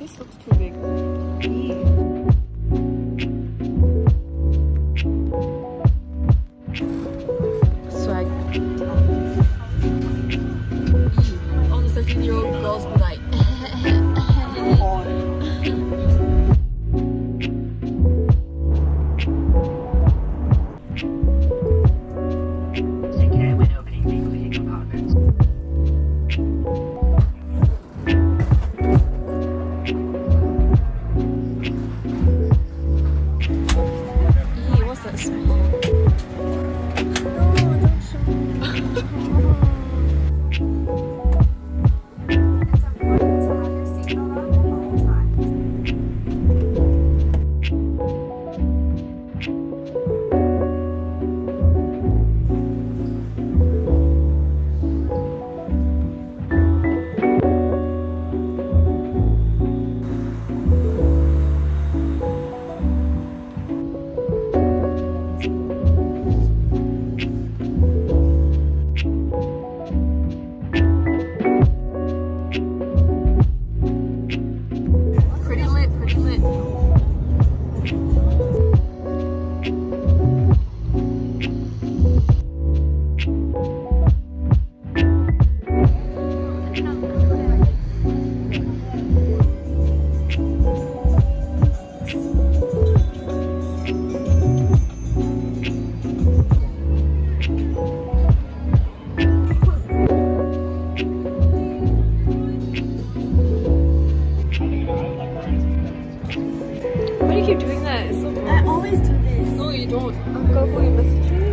This looks too big. Ew. Swag. All the 13-year-old girls be like, why do you keep doing that? It's so cool. I always do this. No, you don't. I'm careful, you message me.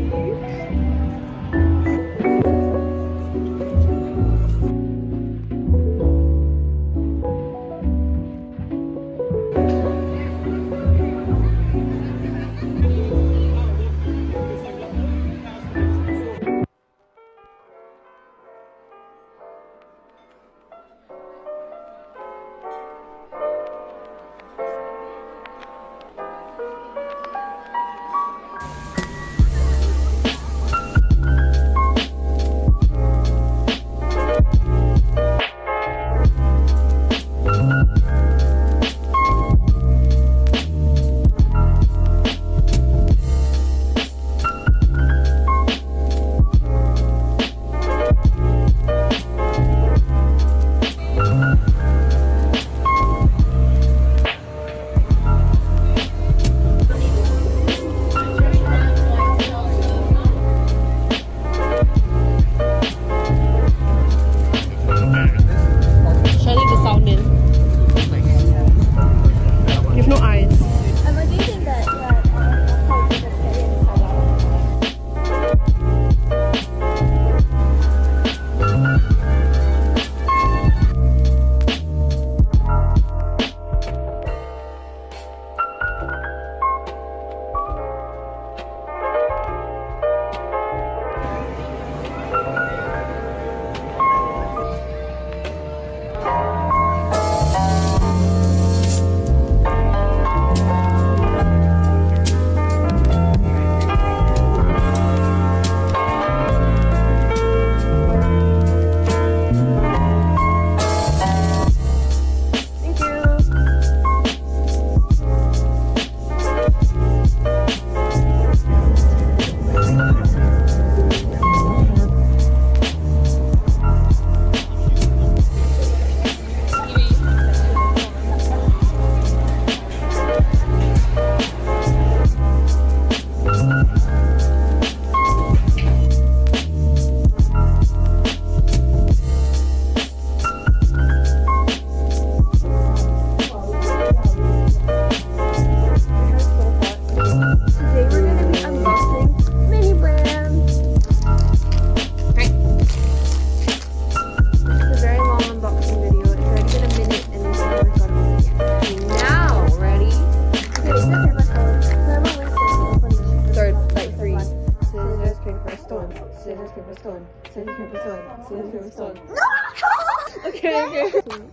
Okay.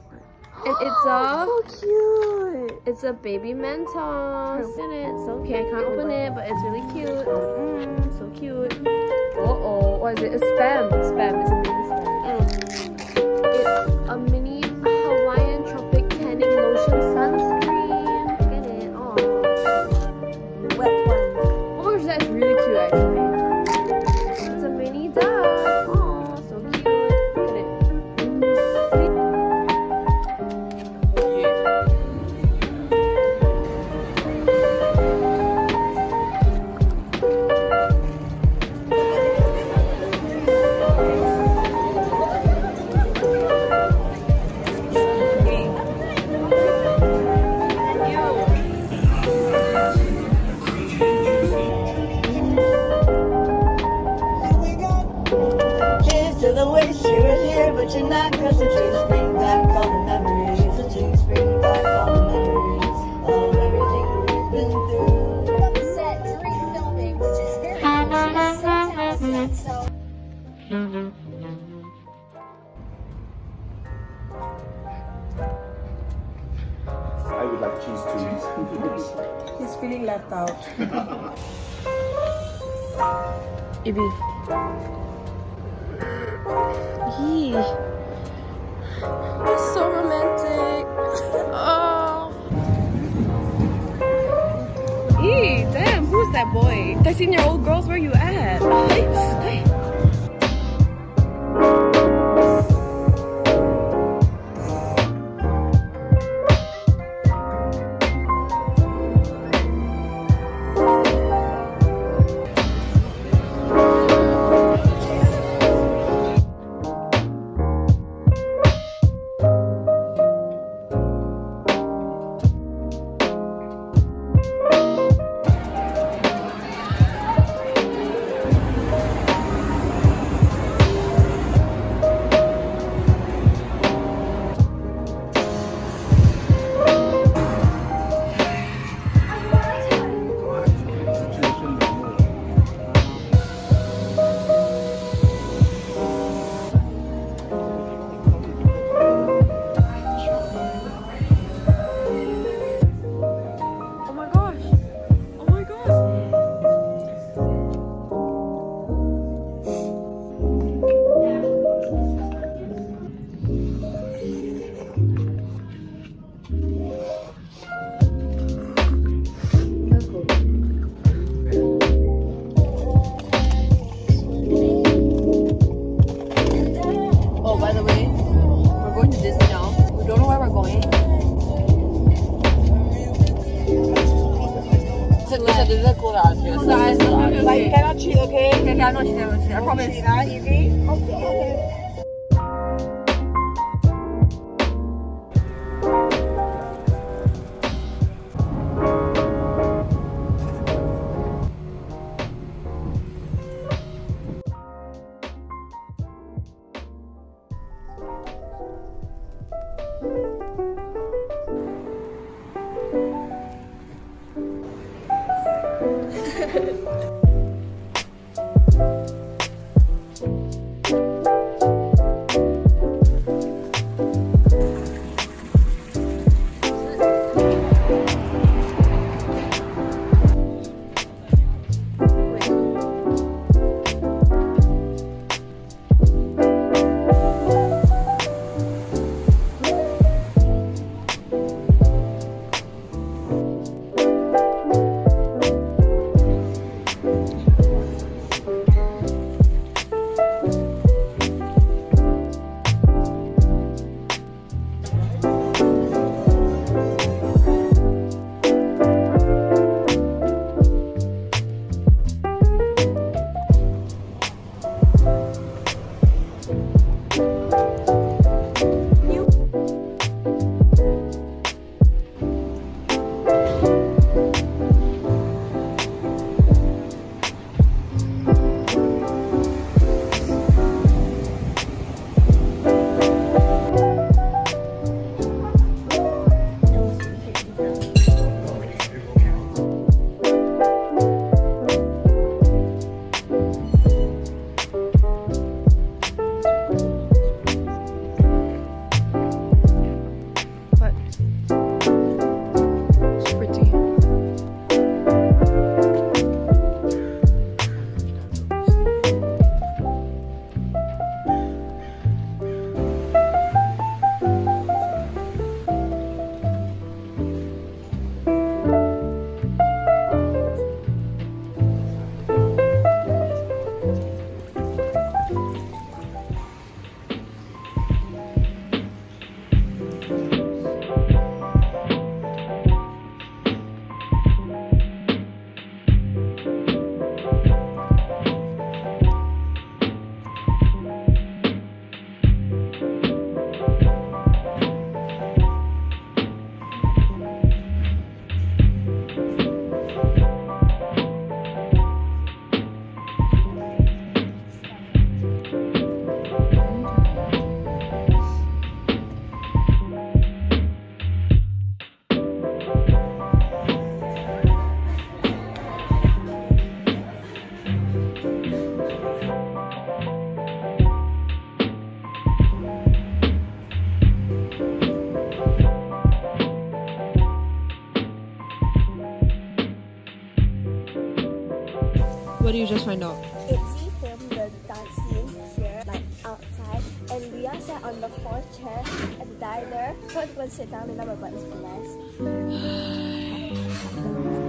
And it's a so cute. It's a baby Mentos in it. So okay, I can't open it, but it's really cute. So cute. Uh-oh, what is it? It's Spam. Spam. It's a mini Spam. It's a mini Hawaiian Tropic Tanning watching that cause the dreams bring back all the memories. The dreams bring back all the memories of everything we've been through. On the set during filming, which is very cool. She's so talented. So I would like cheese too. He's feeling left out. Ibi. Yee. It's so romantic. Oh. Eee, damn, who's that boy? 13-year-old girls, where you at? Hey. Like, you cannot cheat, okay? Okay, I'm not cheating, I promise. Easy? Okay. What did you just find out? We filmed the dance scene here, like outside, and we are sat on the 4th chair at the diner. So everyone sit down and our buttons blessed.